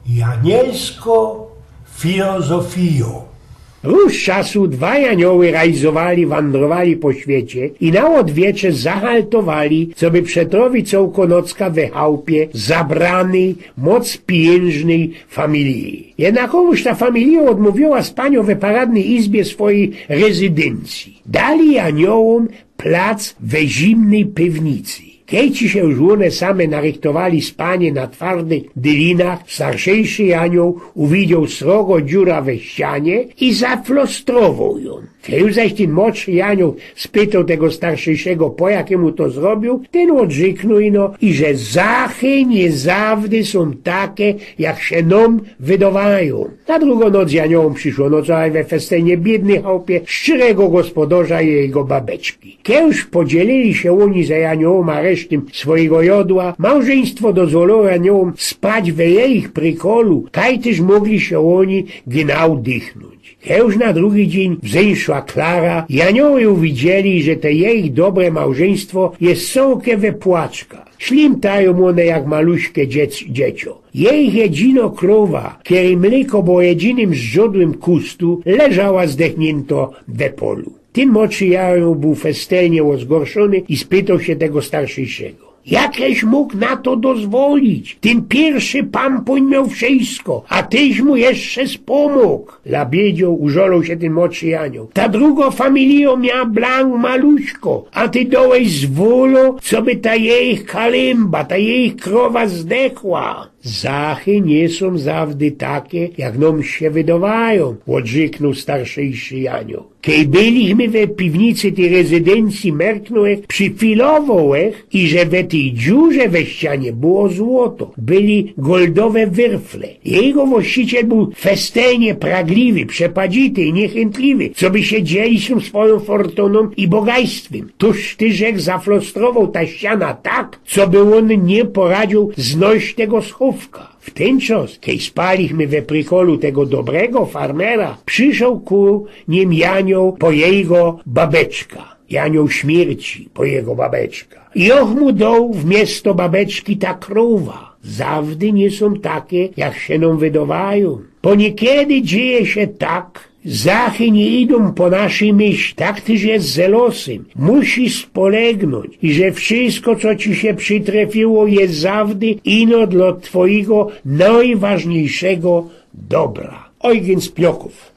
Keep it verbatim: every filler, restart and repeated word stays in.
Janielsko filozofio. Róż czasu dwaj anioły rajzowali, wandrowali po świecie i na odwiecze zahaltowali, co by przetrowi cołkonocka we chałupie zabranej, moc pieniężnej familii. Jednakowoż ta familia odmówiła spaniu we paradnej izbie swojej rezydencji. Dali aniołom plac we zimnej piwnicy. Kiedy się już one same narychtowali spanie na twardych dylinach, starszejszy anioł uwidział srogo dziura we ścianie i zaflostrował ją. Kiedy zaś ten młodszy anioł spytał tego starszejszego, po jakiemu to zrobił, ten odrzeknął ino, i że zachy nie zawdy są takie, jak się nam wydawają. Na drugą noc aniołom przyszło nocowaj we festenie biednej chałupie szczerego gospodarza i jego babeczki. Kiedy już podzielili się oni za aniołoma resztym swojego jodła, małżeństwo dozwoliło aniołom spać we jej prykolu, kaj też mogli się oni genau dychnąć. Już na drugi dzień wzeszła Klara i anioły uwidzieli, że to jej dobre małżeństwo jest sołkie we płaczka. Ślimtają one jak maluśkie dziec, dziecio. Jej jedyno krowa, której mleko było jedynym zrzodłem kustu, leżała zdechnięto we polu. Ten młodszy anioł był festelnie zgorszony i spytał się tego starszego. Jakeś mógł na to dozwolić? Ten pierwszy pampuń miał wszystko, a tyś mu jeszcze spomógł. Labiedział, użolał się ten młodszy anioł. Ta druga familia miała blank maluśko, a ty dołeś zwolo, co by ta jej kalimba, ta jej krowa zdechła. Zachy nie są zawdy takie, jak nam się wydawają, odrzeknął starszejszy anioł. Kiedy byliśmy we piwnicy tej rezydencji, merknąłech, przyfilowałech i że we tej dziurze we ścianie było złoto, byli goldowe wyrfle. Jego właściciel był festynie pragliwy, przepadzity i niechętliwy, co by się dzielić się swoją fortuną i bogactwem. Tuż tyżek zaflostrował ta ściana tak, co by on nie poradził znosić tego schówka. W ten czas, kiedy spaliśmy we prykolu tego dobrego farmera, przyszedł ku nim anioł po jego babeczka. Anioł śmierci po jego babeczka. I och mu dał wmiesto babeczki ta krowa. Zawdy nie są takie, jak się nam wydawają. Bo niekiedy dzieje się tak, zachy nie idą po naszej myśli, tak też jest z losem. Musisz spolegnąć i że wszystko, co ci się przytrafiło, jest zawdy ino dla twojego najważniejszego dobra. Eugen Spioków.